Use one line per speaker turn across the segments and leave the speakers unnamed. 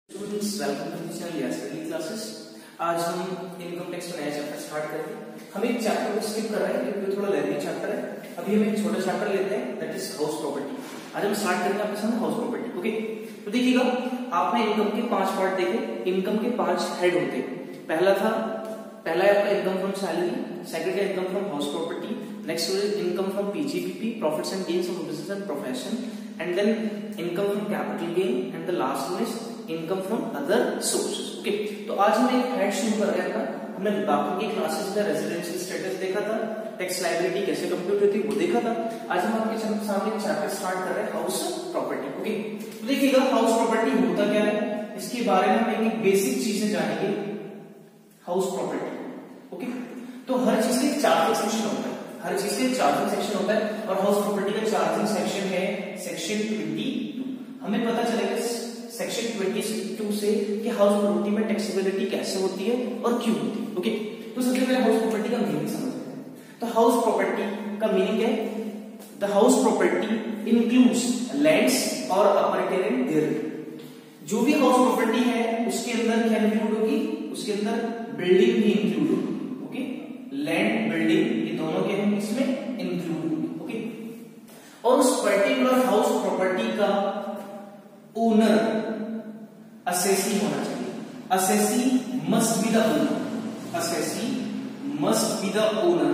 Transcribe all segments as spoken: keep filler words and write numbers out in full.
Students welcome to the channel yesterday classes. आज हम income tax का नया चैप्टर स्टार्ट करेंगे। हम एक चैप्टर को स्किप कर रहे हैं क्योंकि थोड़ा लेंथी चैप्टर है। अभी हम एक छोटा चैप्टर लेते हैं, दैट इज हाउस प्रॉपर्टी। आज हम स्टार्ट करेंगे आपके सामने हाउस प्रॉपर्टी। ओके, तो देखिएगा, आपने इनकम के पांच पार्ट देखे। इनकम के पांच हेड होते हैं। पहला था पहला है आपका इनकम फ्रॉम सैलरी, सेकंड है income from house property, next is income from PGPP, profits and gains of business and profession, and then income from capital gain, and the last one is income from other sources. Okay, तो आज हम एक head शुरू कर रहे हैं। हमने बाकी की क्लासेस में रेजिडेंशियल स्टेटस देखा था, टैक्स लायबिलिटी कैसे कंप्यूट होती है वो देखा था। आज हम आपके सामने एक चैप्टर स्टार्ट कर रहे हैं, हाउस प्रॉपर्टी। ओके, तो देखिएगा हाउस प्रॉपर्टी होता क्या है, इसके बारे में हम एक बेसिक चीजें जानेंगे। हाउस प्रॉपर्टी, ओके, तो हर चीज के चार्जिंग सेक्शन होता है, हर चीज के चार्जिंग सेक्शन होता है, और हाउस प्रॉपर्टी का चार्जिंग सेक्शन है सेक्शन ट्वेंटी टू। हमें पता चलेगा सेक्शन ट्वेंटी टू से कि हाउस प्रॉपर्टी में टैक्सेबिलिटी कैसे होती है और क्यों होती है। ओके, तो सबसे पहले हाउस प्रॉपर्टी का मीनिंग समझते हैं। तो हाउस प्रॉपर्टी का मीनिंग है, the house property includes lands और अपर्टेनिंग देयर। जो भी हाउस प्रॉपर्टी है उसके अंदर क्या इंक्लूड होगी, उसके अंदर बिल्डिंग भी इंक्लूड होगी। ओके, लैंड बिल्डिंग ये दोनों के हैं इसमें इंक्लूड होगी। ओके, और उस पर्टिकुलर हाउस प्रॉपर्टी का ओनर असेसी होना चाहिए। Assessee must be the owner, assessee must be the owner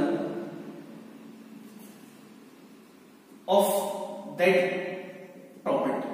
of that property.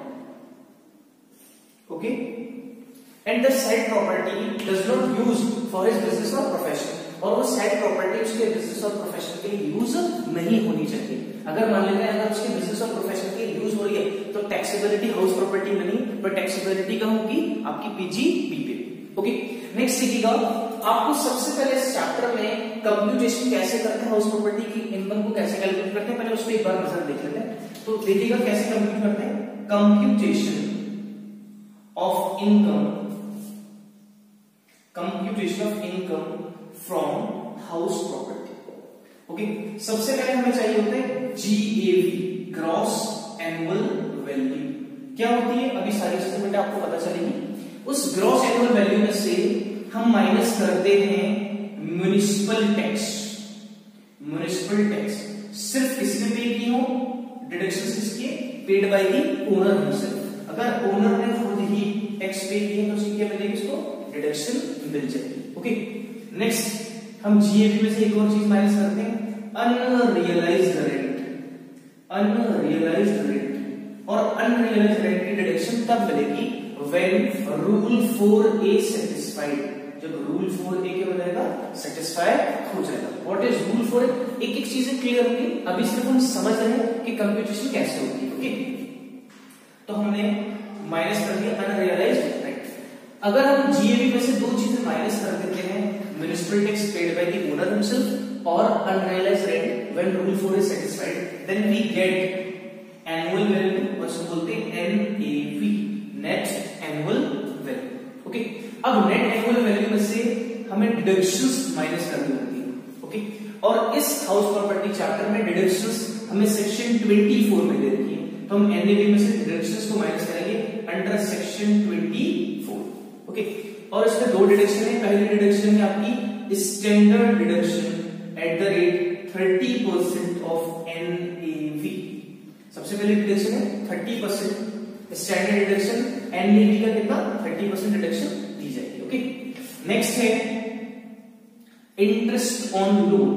Okay, and the said property does not use for his business or profession, और वो said property उसके business और profession के लिए use नहीं होनी चाहिए। अगर मान लेते हैं अगर उसके बिजनेस और प्रोफेशन के लिए यूज हो रही है तो टैक्सेबिलिटी हाउस प्रॉपर्टी में नहीं, बट टैक्सेबिलिटी कहाँ होगी, आपकी पीजीपी पे। ओके, नेक्स्ट देखिएगा, आपको सबसे पहले इस चैप्टर में कंप्यूटेशन कैसे करते हैं, हाउस प्रॉपर्टी की इनकम को कैसे कैलकुलेट करते हैं, पहले उस पर एक बार नजर देख लेते हैं। तो देखिएगा कैसे कंप्यूट करते हैं, computation of income, computation of income from house property. Okay, सबसे पहले हमें चाहिए होता है जीएवी, ग्रॉस एनुअल वैल्यू। क्या होती है, अभी सारी चीजें बेटा आपको पता चलेगी। उस ग्रॉस एनुअल वैल्यू में से हम माइनस करते हैं म्युनिसिपल टैक्स। म्युनिसिपल टैक्स सिर्फ किसने पे की हो, डिडक्शंस किसके, paid by the owner himself. अगर ओनर ने खुद ही टैक्स पे किया तो उसकी क्या मिलेगी, उसको डिडक्शन मिल जाएगी। ओके, नेक्स्ट हम जीएपी में से एक और चीज माइनस करते हैं, अनरियलाइज्ड रेंट। अनरियलाइज्ड रेंट और अनरियलाइज्ड रेंट की डिडक्शन तब मिलेगी when rule four A satisfied, जब रूल फोर ए क्या हो जाएगा, सेटिस्फाई हो जाएगा। What is rule four A, एक एक चीजें क्लियर होंगी, अभी सिर्फ हम समझ रहे हैं कि कंप्यूटेशन कैसे होती है। ओके, तो हमने माइनस कर दिया अनरियलाइज्ड रेंट। अगर हम जीएबी में से दो चीजें माइनस कर देते हैं, municipal tax paid by the owner himself और unrealised rent when rule four is satisfied, then we get annual value, उसको बोलते हैं NAV, net annual value. Okay, अब नेट एनुअल वैल्यू में से हमें डिडक्शंस माइनस करनी होती है। ओके, और इस हाउस प्रॉपर्टी चैप्टर में डिडक्शंस हमें सेक्शन ट्वेंटी फोर में दे रखी है, तो हम एनएवी में से डिडक्शंस को माइनस करेंगे under section twenty four. Okay, और इसमें दो डिडक्शन है। पहली डिडक्शन है आपकी standard deduction at the rate thirty percent of NAV. सबसे पहली डिडक्शन है thirty percent standard deduction, NAV का कितना, थर्टी परसेंट डिडक्शन दी जाएगी। ओके, नेक्स्ट है interest on loan.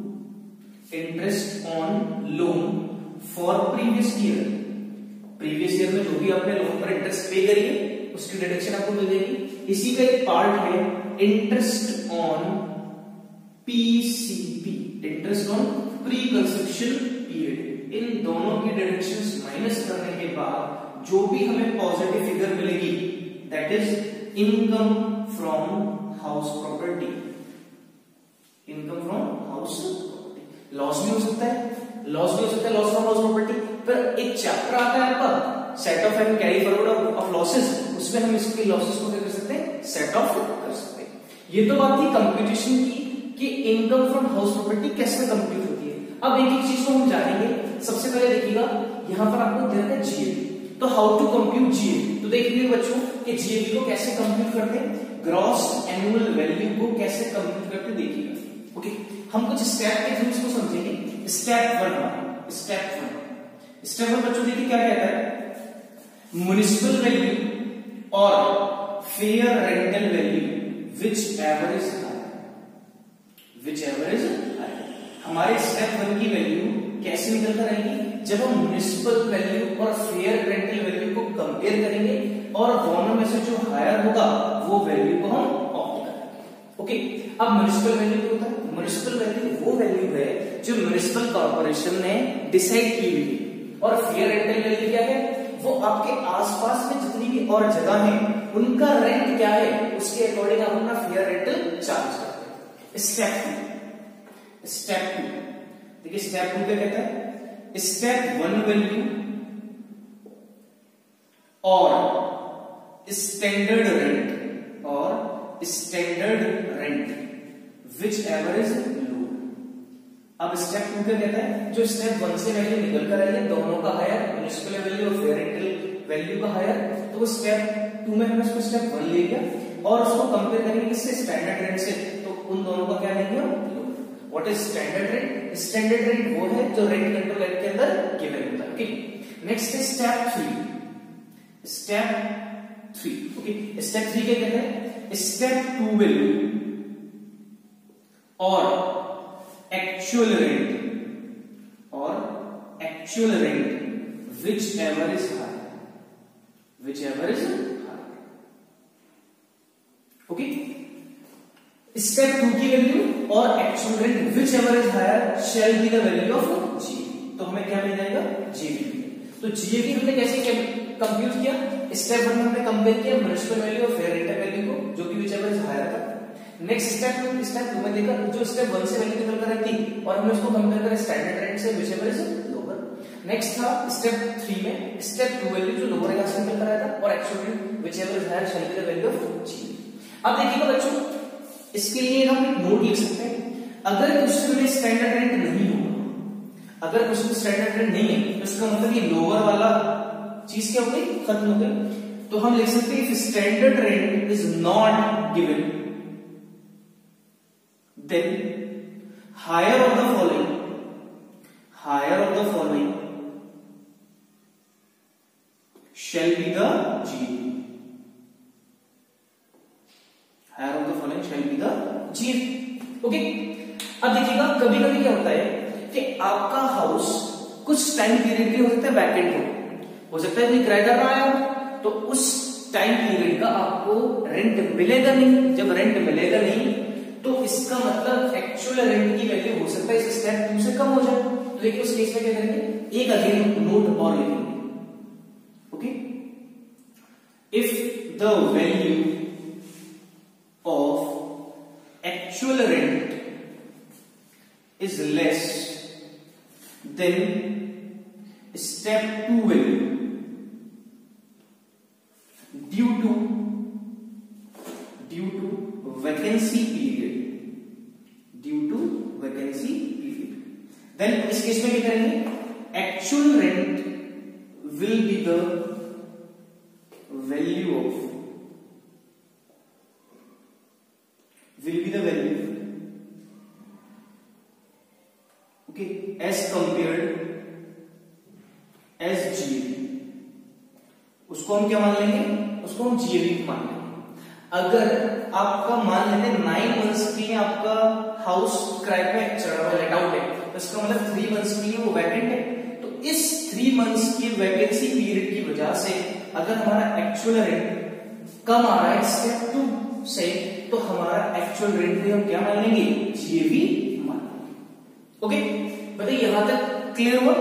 Interest on loan for previous year. Previous year में जो भी आपने लोन पर इंटरेस्ट पे करी है उसकी डिडक्शन आपको मिल जाएगी। इसी का एक पार्ट है interest on PCP, interest on pre construction period. इन दोनों की डिडक्शंस माइनस करने के बाद जो भी हमें पॉजिटिव फिगर मिलेगी, that is income from house property. Income from house property. Loss भी हो सकता है, लॉस भी हो सकता है, लॉस फ्रॉम हाउस प्रॉपर्टी। पर एक चैप्टर आता है आपका set off and carry forward of losses, उसमें हम इसके लॉसेस को क्या कर सकते हैं, सेट ऑफ कर सकते हैं। ये तो बात थी कंप्यूटेशन की कि इनकम फ्रॉम हाउस प्रॉपर्टी कैसे कंप्यूट होती है। अब एक एक चीज को हम जानेंगे। सबसे पहले देखिएगा, यहां पर आपको दे रखा है जीएपी, तो हाउ टू कंप्यूट जीएपी। तो देखिए बच्चों, कि जीएवी को कैसे कंप्यूट करते हैं, ग्रॉस एनुअल वैल्यू को कैसे कंप्यूट करते हैं देखिएगा। ओके, हम कुछ स्टेप के थ्रू इसको समझेंगे। Step one, step one step one बच्चों देखिए क्या कहता है, म्युनिसिपल वैल्यू और fair rental value whichever is whichever is हमारे स्टेप वन की वैल्यू कैसे निकल कर आएगी, जब हम म्युनिसिपल वैल्यू और फेयर रेंटल वैल्यू को कंपेयर करेंगे और दोनों में से जो हायर होगा वो वैल्यू को हम ऑप्ट करेंगे। ओके, अब म्युनिसिपल वैल्यू क्या होता है, म्युनिसिपल वैल्यू वो वैल्यू है जो म्युनिसिपल कॉर्पोरेशन ने डिसाइड की हुई है, और फेयर रेंटल वैल्यू क्या है, वो आपके आसपास में जितनी भी और जगह है उनका रेंट क्या है उसके अकॉर्डिंग आप अपना फेयर रेंटल चार्ज करते हैं। स्टेप टू, स्टेप टू देखिए स्टेप टू क्या कहता है, स्टेप वन वैल्यू और स्टैंडर्ड रेंट और standard rent whichever is low. अब स्टेप टू क्या कहता है, जो स्टेप वन से वैल्यू निकल कर आई है दोनों का हायर, म्युनिसिपल वैल्यू और फेयर रेंटल वैल्यू का हायर, तो वो स्टेप टू में हमने उसको स्टेप वन ले लिया और उसको कंपेयर करेंगे किससे, स्टैंडर्ड रेंट से, तो उन दोनों का क्या लेंगे हम, what is standard rent, standard rent वो है जो रेंट कंट्रोल एक्ट के अंदर गिवन होता है। ओके, नेक्स्ट है step three, step three okay step three क्या कहते हैं, स्टेप टू वैल्यू और एक्चुअल रेंट और actual rent whichever is higher, whichever is higher. Okay, step two की वैल्यू और actual rent whichever is higher shall be the value of G, तो हमें क्या मिल जाएगा, GB. तो GB हमने कैसे कंप्यूट किया, स्टेप वन में हमने कंपेयर किया म्युनिसिपल वैल्यू और फेयर रेंटल वैल्यू को जो कि विच एवर इज हायर था। नेक्स्ट स्टेप स्टेप टू में देखा जो स्टेप वन से वैल्यू निकल कर आई थी और हमने उसको कंपेयर करा स्टैंडर्ड रेंट से whichever is lower. Next था स्टेप थ्री में स्टेप टू वैल्यू जो लोअर यहां से निकल कर आया था और actual rent whichever is higher shall be the value of G. अब देखिएगा बच्चों, इसके लिए हम एक नोट लिख सकते हैं, अगर क्वेश्चन में स्टैंडर्ड रेंट नहीं होगा, अगर क्वेश्चन स्टैंडर्ड रेंट नहीं है तो इसका मतलब ये लोअर वाला चीज क्या हो गई, खत्म हो गई। तो हम लिख सकते हैं if standard rent is not given then higher of the following, higher of the following shall be the G, higher of the following shall be the G. Okay, अब देखिएगा कभी कभी क्या होता है कि आपका हाउस कुछ टाइम पीरियड के लिए हो सकता है वैकेंट हो हो सकता है कोई किराएदार ना आया तो उस टाइम पीरियड का आपको रेंट मिलेगा नहीं। जब रेंट मिलेगा नहीं तो इसका मतलब एक्चुअल रेंट की वैल्यू हो सकता है इस स्टेप टू से कम हो जाए। तो देखिए उस केस में क्या करेंगे, एक अगेन नोट और लिखेंगे। Okay, if the value of actual rent is less than step two value due to due to vacancy period, due to vacancy period, then इस केस में क्या करेंगे, actual rent will be the value of will be the value okay as compared as G A V, उसको हम क्या मान लेंगे, उसको हम G A V मान लेंगे। अगर आपका मान लेते हैं नाइन मंथ्स के लिए आपका हाउस किराए पे चढ़ रहा है, लेट आउट है, तो इसका मतलब थ्री मंथ्स के लिए वो वैकेंट है। तो इस थ्री मंथ्स की वैकेंसी पीरियड की वजह से अगर हमारा एक्चुअल रेंट कम आ रहा है स्टेप टू से, तो हमारा एक्चुअल रेंट भी हम क्या मान लेंगे, जीएवी मान लेंगे। ओके, बताइए यहां तक क्लियर हुआ।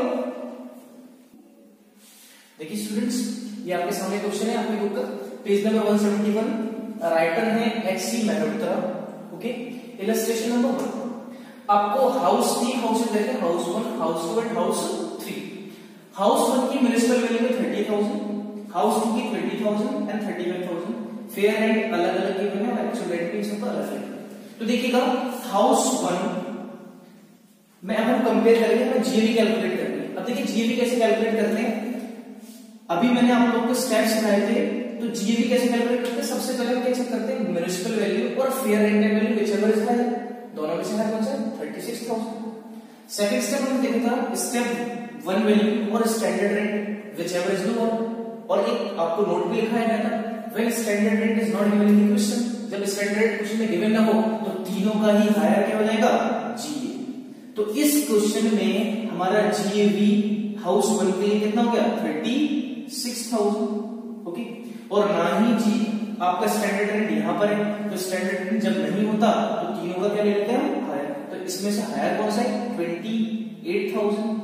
देखिए स्टूडेंट्स, ये आपके सामने क्वेश्चन है आपके बुक का page number one seventy one, writer है H C Mehrotra. Okay, illustration number one, आपको हाउस तीन हाउसेज देते हैं, house one, house two and house three. House one की म्युनिसिपल वैल्यू में थर्टी थाउजेंड, हाउस टू की twenty thousand and thirty five thousand. Fair rent अलग अलग given है, एक्चुअल रेंट भी सबका अलग अलग। तो देखिएगा हाउस वन में अब हम कंपेयर करेंगे, हमें जीएवी कैलकुलेट करनी है। अब देखिए जीएवी कैसे कैलकुलेट करते हैं, अभी मैंने आप लोगों को स्टेप सिखाए थे, तो जीएवी कैसे कैलकुलेट करते हैं? सबसे पहले हम क्या चेक करते हैं? म्युनिसिपल वैल्यू और fair rental value whichever is higher, दोनों में से हायर कौन सा है? Thirty six thousand. Second step हम देखा था स्टेप वन वैल्यू और standard rent whichever is lower, और एक आपको नोट भी लिखा है ना, when standard rent is not given in the question, जब स्टैंडर्ड रेंट क्वेश्चन में गिवन ना हो तो तीनों का ही हायर क्या हो जाएगा? जीए। तो इस क्वेश्चन में हमारा जीएवी हाउस वन के लिए कितना हो गया? Thirty six thousand. ओके, और ना ही जी आपका स्टैंडर्ड रेंट यहां पर है, तो स्टैंडर्ड रेंट जब नहीं होता तो तीनों का क्या ले लेते हैं? हायर। तो इसमें से हायर कौन सा है? Twenty eight thousand.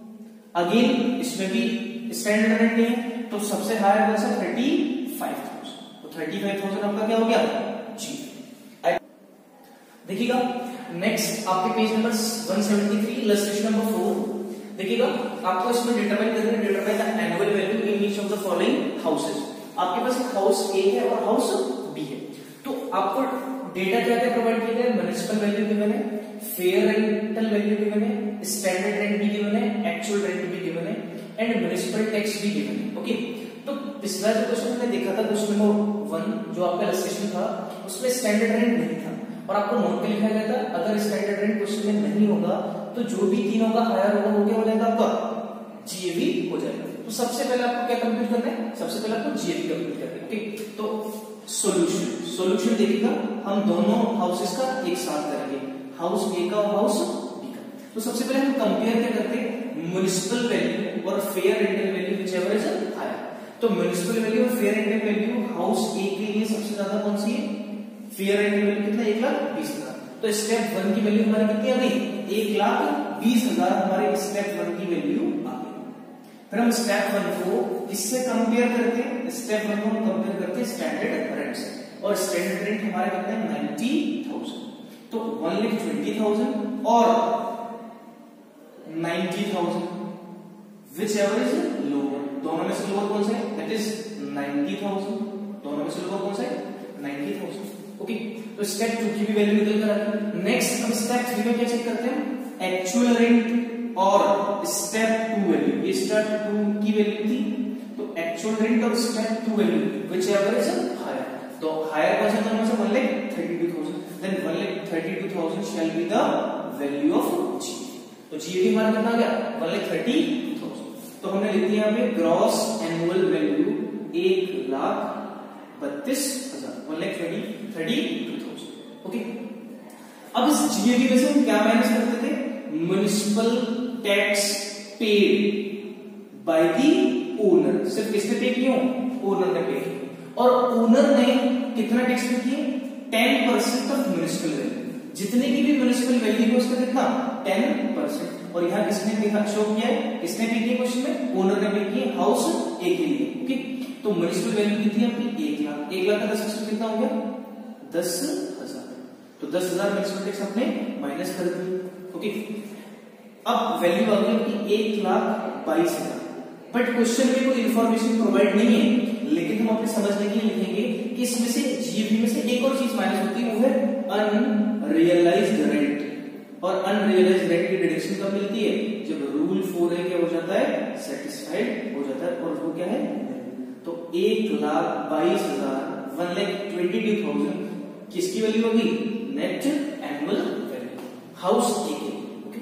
अगेन इसमें भी स्टैंडर्ड रेंट नहीं है, तो सबसे हायर कौन सा? Thirty five thousand. तो थर्टी फाइव थाउजेंड आपका क्या हो गया? जी। देखिएगा नेक्स्ट आपके page number one seventy three illustration number four. देखिएगा आपको इसमें डिटरमाइन करना है, determine the annual value in each of the following houses. आपके पास एक हाउस ए है और हाउस बी है, तो आपको डेटा क्या क्या प्रोवाइड किया गया? म्युनिसिपल वैल्यू गिवन है, फेयर रेंटल वैल्यू गिवन है, स्टैंडर्ड रेंट भी गिवन है, एक्चुअल रेंट भी गिवन है, एंड म्युनिसिपल टैक्स भी गिवन है। ओके, तो पिछला जो क्वेश्चन हमने देखा था क्वेश्चन नंबर वन जो आपका इलस्ट्रेशन था, उसमें स्टैंडर्ड रेंट नहीं था, और आपको नोट पे लिखा गया था अगर स्टैंडर्ड रेंट क्वेश्चन में नहीं होगा तो जो भी तीनों का हायर होगा वो क्या हो जाएगा? आपका जीएवी हो जाएगा। तो सबसे पहले आपको क्या कंप्यूट करना है? सबसे पहले आपको जीएवी कंप्यूट करना है। ओके, तो सॉल्यूशन सॉल्यूशन देखिएगा हम दोनों हाउसेस का एक साथ करेंगे, हाउस ए का और हाउस बी का। तो सबसे पहले हम कंपेयर क्या करते हैं? म्युनिसिपल वैल्यू और fair rental value whichever is higher. तो म्युनिसिपल वैल्यू और fair rental value house A के लिए सबसे ज्यादा कौन सी है? फेयर रेंटल वैल्यू कितना? एक लाख बीस हजार। तो स्टेप वन की वैल्यू हमारी कितनी आ गई? एक लाख बीस हजार हमारे स्टेप वन की वैल्यू आ गई। फिर हम स्टेप वन को इससे कंपेयर करते हैं, स्टेप वन को हम कंपेयर करते हैं स्टैंडर्ड रेंट से, और स्टैंडर्ड रेंट हमारे कितने हैं? Ninety thousand. तो वन लाख ट्वेंटी थाउजेंड और ninety thousand whichever is lower, दोनों में से लोअर कौन सा है? That is ninety thousand. दोनों में से लोअर कौन सा है? Ninety thousand. ओके, तो स्टेप टू की भी वैल्यू निकल कर आ गई। नेक्स्ट हम स्टेप थ्री में क्या चेक करते हैं? एक्चुअल रेंट और स्टेप टू वैल्यू। ये स्टेप टू की वैल्यू थी, तो एक्चुअल रेंट और step two value whichever is higher. तो हायर कौन सा? दोनों में से one lakh thirty two thousand, then one lakh thirty two thousand shall be the value of G. तो जी भी हमारा कितना आ गया? One lakh thirty two thousand. तो हमने लिख दिया यहाँ पे ग्रॉस एनुअल वैल्यू एक लाख बत्तीस हजार, one lakh thirty thirty two thousand. Okay, अब इस जीएवी में से हम क्या माइनस करते थे? Municipal tax paid by the owner. सिर्फ किसने पे किया? ओनर ने पे किया। और ओनर ने कितना टैक्स पे किया? Ten percent of municipal value. जितने की भी म्युनिसिपल वैल्यू है उसका कितना? Ten percent. और यहाँ किसने देखा शो किया है? किसने पे किया क्वेश्चन में? ओनर ने पे किया हाउस ए के लिए। ओके, तो म्युनिसिपल वैल्यू कितनी है अपनी? एक लाख। एक लाख का दस परसेंट कितना हो गया? दस हजार। तो दस हजार म्युनिसिपल टैक्स आपने माइनस कर दिया। ओके, अब वैल्यू आ गई एक लाख बाईस हजार। बट क्वेश्चन में कोई इंफॉर्मेशन प्रोवाइड नहीं है, लेकिन हम अपने समझने के लिए लिखेंगे कि इसमें से जीएवी में से एक और चीज माइनस होती है, वो है अनरियलाइज्ड रेंट। और अनरियलाइज्ड रेंट की डिडक्शन कब मिलती है? जब रूल फोर ए क्या हो जाता है? सेटिस्फाइड हो जाता है। और वो क्या है? तो एक लाख बाईस हजार one lakh twenty two thousand किसकी वैल्यू होगी? Net annual value house A की। ओके,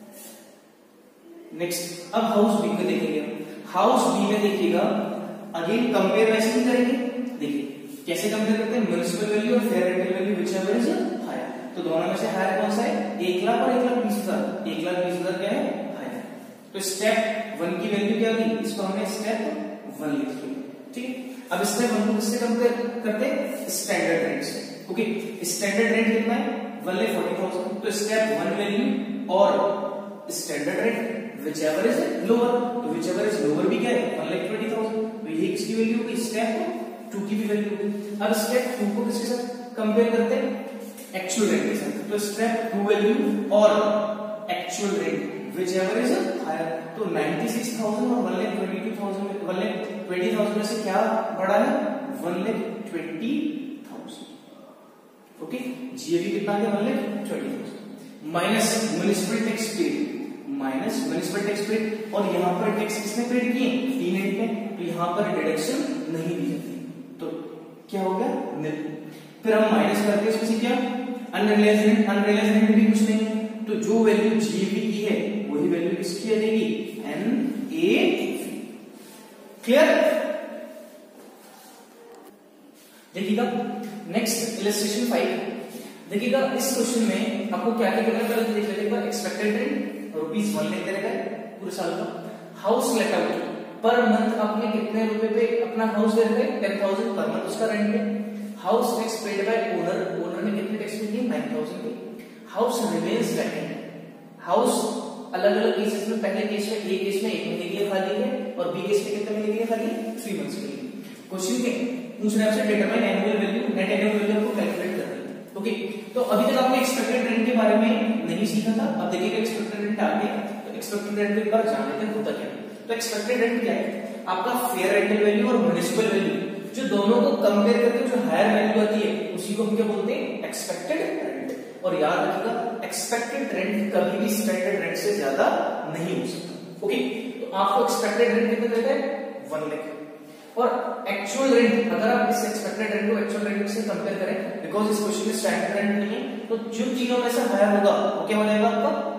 नेक्स्ट अब हाउस बी में देखेंगे। हाउस बी में देखिएगा अगेन कंपेयर वैसे ही करेंगे। देखिए कैसे कंपेयर करते हैं? म्युनिसिपल वैल्यू और fair rental value whichever is higher. तो दोनों में से हायर कौन सा है? एक लाख और एक लाख बीस हजार। एक लाख बीस हजार क्या है? हायर। तो स्टेप वन की वैल्यू क्या होगी? इसको हमने स्टेप वन लिख दिया। ठीक है, अब स्टेप वन को किससे कंपेयर करते हैं? स्टैंडर्ड रेंट से। ओके, स्टैंडर्ड रेंट कितना है? One lakh forty thousand. तो स्टेप वन वैल्यू और standard rent whichever is lower, तो व्हिचएवर इज लोअर भी क्या है? One lakh twenty thousand. तो ये किसकी वैल्यू होगी? स्टेप टू की भी वैल्यू होगी। अब स्टेप टू को किसके साथ कंपेयर करते हैं? एक्चुअल रेंट के साथ। तो स्टेप टू वैल्यू और actual rent whichever is higher. तो नाइन्टी सिक्स थाउजेंड और one lakh twenty two thousand one lakh twenty thousand में से क्या बड़ा है? One lakh twenty thousand. Okay, GAV कितना आ गया? One lakh twenty thousand minus municipal tax paid, minus municipal tax paid. और यहाँ पर टैक्स किसने पेड किए? टी नेट पे। तो यहाँ पर डिडक्शन नहीं दी जाती। क्या हो गया निल। फिर हम माइनस करते हैं इसमें से क्या अनरियलाइज्ड रेंट, अनरियलाइज्ड रेंट भी कुछ नहीं है, तो जो वैल्यू जीएवी की है वही वैल्यू किसकी आ जाएगी एन ए। क्लियर? देखिएगा नेक्स्ट इलस्ट्रेशन फाइव। देखिएगा इस क्वेश्चन में आपको क्या क्या करना है पहले देख लेते हैं। एक्सपेक्टेड रेंट रुपीज वन लेते रहेगा पूरे साल का। House let out per month आपने कितने रुपए पे अपना हाउस दे रखे टेन थाउजेंड पर मंथ उसका रेंट है। House tax paid by owner, owner ने कितने टैक्स पे दिए nine thousand pay. House remains vacant, house अलग अलग केसेस में, पहले केस में ए केस में एक महीने के लिए खाली है और बी केस में कितने महीने के लिए खाली है थ्री मंथ्स के लिए। क्वेश्चन के पूछ रहे हैं आपसे determine annual value, net annual value आपको कैलकुलेट करना है। ओके, तो अभी तक आपने एक्सपेक्टेड रेंट के बारे में नहीं सीखा था, अब देखिएगा एक्सपेक्टेड रेंट आगे, तो एक्सपेक्टेड रेंट को एक बार जान लेते हैं होता क्या है। तो एक्सपेक्टेड रेंट क्या है आपका फेयर रेंटल वैल्यू और म्युनिसिपल वैल्यू, जो दोनों को कंपेयर करके जो हायर वैल्यू आती है उसी को हम क्या बोलते हैं एक्सपेक्टेड रेंट। और याद रखिएगा एक्सपेक्टेड रेंट कभी भी स्टैंडर्ड रेंट से ज्यादा नहीं हो सकता। ओके, तो आपको एक्सपेक्टेड रेंट कितना देता है वन लाख, और एक्चुअल रेंट अगर आप इस एक्सपेक्टेड रेंट को एक्चुअल रेंट से कंपेयर करें, बिकॉज इस क्वेश्चन में स्टैंडर्ड रेंट नहीं है, तो जो तीनों में से हायर होगा वो क्या हो जाएगा आपका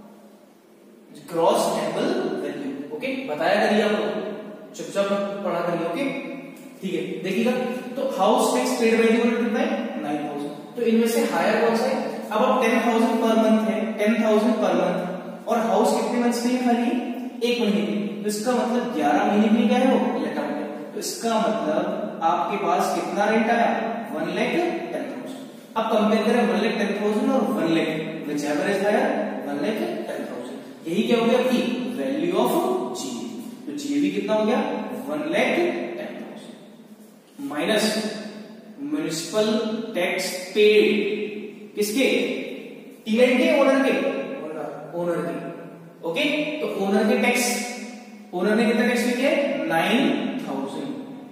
ग्रॉस एनुअल वैल्यू। ओके, बताया करिए आपको, चुपचाप पढ़ा करिए। ओके ठीक है, देखिएगा तो house tax paid by the owner कितना है नाइन थाउजेंड, तो इनमें से हायर कौन सा है। अब आप टेन थाउजेंड पर मंथ है, टेन थाउजेंड पर मंथ, और हाउस कितने मंथ्स के लिए खाली एक महीने के, तो इसका मतलब ग्यारह महीने के लिए क्या है वो लेट आउट है। तो इसका मतलब आपके पास कितना रेंट आया वन लाख टेन थाउजेंड। अब कंपेयर करें वन लाख टेन थाउजेंड और one lakh, whichever is higher one lakh ten thousand. यही क्या हो गया आपकी वैल्यू ऑफ जीएवी। तो जीएवी कितना हो गया one lakh ten thousand minus municipal tax paid किसके टीएन के ओनर के ओनर के। ओके, तो ओनर के टैक्स, ओनर ने कितना टैक्स पे किया nine thousand,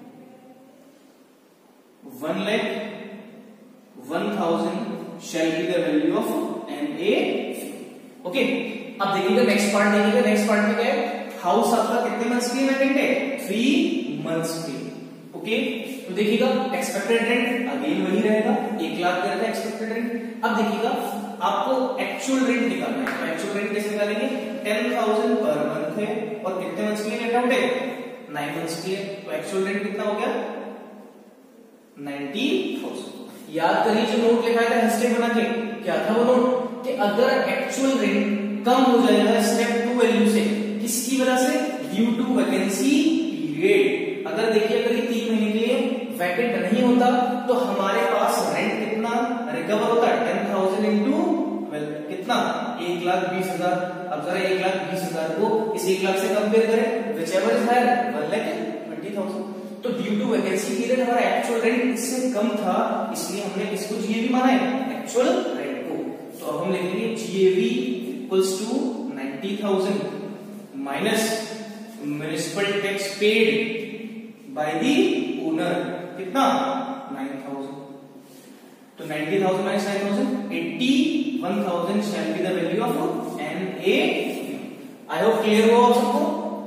one lakh one thousand shall be the value of N A. Okay, अब देखिएगा नेक्स्ट पार्ट, देखिएगा नेक्स्ट पार्ट में क्या है हाउस आपका कितने मंथ्स के लिए वैकेंट है थ्री मंथ्स के लिए। ओके, तो देखिएगा एक्सपेक्टेड रेंट अगेन वही रहेगा एक लाख का रहता है एक्सपेक्टेड रेंट। अब देखिएगा आपको एक्चुअल रेंट निकालना है, तो एक्चुअल रेंट कैसे निकालेंगे टेन थाउजेंड पर मंथ है और कितने मंथ्स के लिए लेट आउट है नाइन मंथ्स के लिए, तो एक्चुअल रेंट कितना हो गया नाइन्टी थाउजेंड। याद करिए जो नोट लिखा था हैशटैग बना के, क्या था वो नोट कि अगर एक्चुअल रेंट कम हो जाएगा स्टेप टू वैल्यू से, किसकी वजह से ड्यू टू वैकेंसी पीरियड। अगर देखिए अगर ये तीन महीने के लिए वैकेंट नहीं होता तो हमारे पास रेंट कितना रिकवर होता है टेन थाउजेंड इंटू कितना एक लाख बीस हजार। अब जरा एक लाख बीस हजार को इस एक लाख से कंपेयर करें, whichever is higher one lakh twenty thousand. तो ड्यू टू वैकेंसी पीरियड हमारा एक्चुअल रेंट इससे कम था, इसलिए हमने किसको जीएवी माना है एक्चुअल रेंट को। तो अब हम लिखेंगे GAV equals to ninety thousand minus municipal tax paid by the owner कितना नाइन थाउजेंड, तो ninety thousand minus nine thousand eighty one thousand shall be the value of N A. I hope clear हो आप सबको।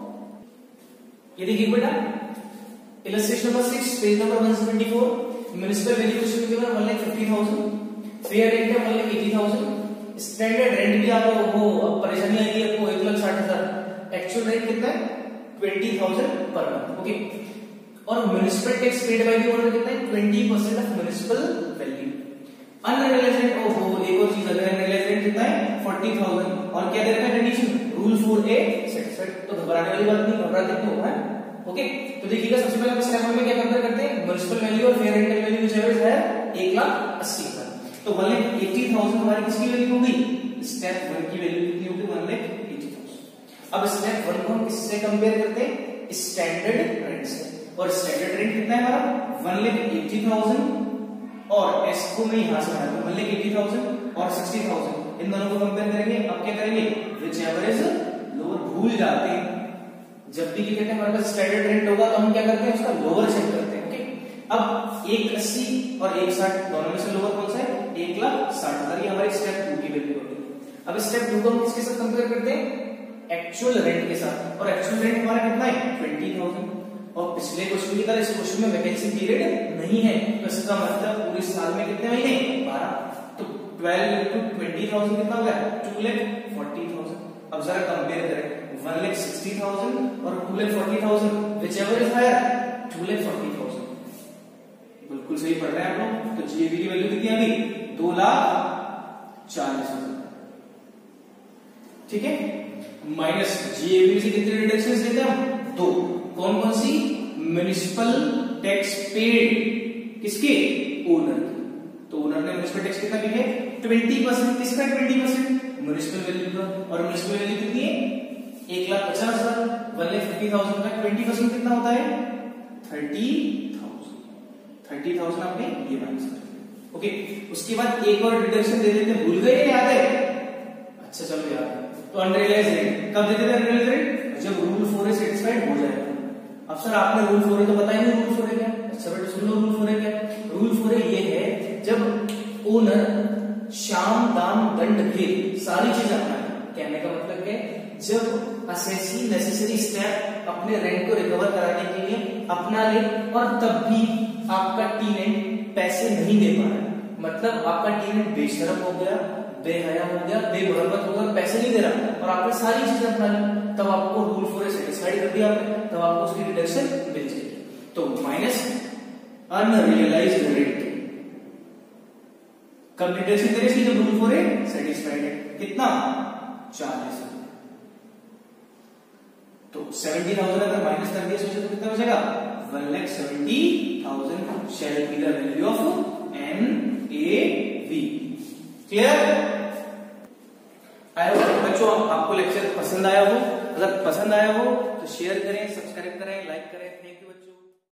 ये देखिए बेटा illustration number six page number one seventy four, municipal value question के बाद one lakh fifty thousand, fair rent है one lakh eighty thousand, standard rent भी आपको हो अब परेशानी आएगी आपको एक लाख साठ हजार, एक्चुअल रेंट कितना है twenty thousand per month. Okay, और municipal tax paid by the owner कितना है twenty percent of municipal value. Unrealised rent, ओहो एक और चीज अगर अनरियलाइज्ड रेंट कितना है फोर्टी थाउजेंड, और क्या दे रखा है condition rule four A set, तो घबराने वाली बात नहीं, घबराते तो है। ओके, तो देखिएगा सबसे पहले स्टेप में क्या कंपेयर करते हैं म्युनिसिपल वैल्यू और fair rental value whichever है एक लाख अस्सी हजार, तो वन लाख एट्टी थाउजेंड हमारी किसकी वैल्यू हो गई स्टेप वन की वैल्यू कितनी होगी वन लाख एट्टी थाउजेंड। अब स्टेप वन को हम किससे कंपेयर करते हैं स्टैंडर्ड रेंट से, और स्टैंडर्ड रेंट कितना है हमारा वन लाख एट्टी थाउजेंड, और एस को मैं यहां से हटा दूं वन लाख एट्टी थाउजेंड और सिक्सटी थाउजेंड, इन दोनों को कंपेयर करेंगे। अब क्या करेंगे विच एवर इज लोअर, भूल जाते हैं जब भी कहते हैं हमारे पास स्टैंडर्ड रेंट होगा तो हम क्या करते हैं उसका लोअर चेक करते हैं। ओके, अब एक अस्सी और एक साठ दोनों में से लोअर कौन सा है एक लाख साठ हजार, ये हमारी स्टेप टू की वैल्यू होगी। अब स्टेप टू को हम किसके साथ कंपेयर करते हैं एक्चुअल रेंट के साथ, और एक्चुअल रेंट हमारा कितना है ट्वेंटी थाउजेंड, और पिछले क्वेश्चन की तरह इस क्वेश्चन में वैकेंसी पीरियड नहीं है, तो इसका मतलब पूरे साल में कितने महीने, बारह, तो ट्वेल्व इंटू ट्वेंटी थाउजेंड कितना हो गया, टू लैख फोर्टी थाउजेंड। अब जरा कंपेयर करें, वन लैख सिक्सटी थाउजेंड और two lakh forty thousand, whichever is higher, two lakh forty thousand. बिल्कुल सही पढ़ रहे हैं आप लोग। तो जीएबी की वैल्यू कितनी अभी, दो लाख चालीस हजार, ठीक है। माइनस जीएबी से कितने डिडक्शंस लेते हैं हम, दो। कौन कौन सी, म्युनिसिपल टैक्स पेड, किसके, ओनर की। तो ओनर ने म्युनिसिपल टैक्स कितना दिया है, ट्वेंटी परसेंट, किसका ट्वेंटी परसेंट, म्युनिसिपल वैल्यू का। और म्युनिसिपल वैल्यू कितनी है, एक लाख पचास हजार, वन लाख फिफ्टी थाउजेंड का ट्वेंटी परसेंट कितना होता है, थर्टी थाउजेंड। थर्टी थाउजेंड आपने ये माइनस कर दिया, ओके। उसके बाद एक और डिडक्शन दे देते हैं, भूल गए, याद है, अच्छा चलो याद है। तो अनरियलाइज रेट कब देते थे, अनरियलाइज रेट जब रूल फोर सेटिस्फाइड हो जाएगा। अब सर आपने रूल फोर है तो बताएंगे रूल फोर है क्या, अच्छा बेटा सुन लो रूल फोर है क्या। रूल फोर है ये है, जब ओनर शाम दाम दंड भेद सारी चीज अपनाए, कहने का मतलब क्या है, जब असेसी नेसेसरी स्टेप अपने रेंट को रिकवर कराने के लिए अपना ले और तब भी आपका टीनेंट पैसे नहीं दे पा रहा है, मतलब आपका टीनेंट बेशरम हो गया, बेहया हो गया, बेमुरब्बत हो गया, पैसे नहीं दे रहा और आपने सारी चीजें अपना ली, तब आपको रूल फोर सेटिस्फाइड कर दिया आपने, तब आपको उसकी डिडक्शन मिल जाएगी। तो माइनस अनरियलाइज्ड रेट, कब डिडक्शन करें इसकी, जब रूल फोर सेटिस्फाइड है, कितना, चालीस। तो सेवेंटी थाउजेंड अगर माइनस कर दिया सोचे तो कितना बचेगा, one lakh seventy thousand shall be the value of N A V. Clear. I hope बच्चों आपको लेक्चर पसंद आया हो, अगर पसंद आया हो तो शेयर करें, सब्सक्राइब करें, लाइक करें। Thank you.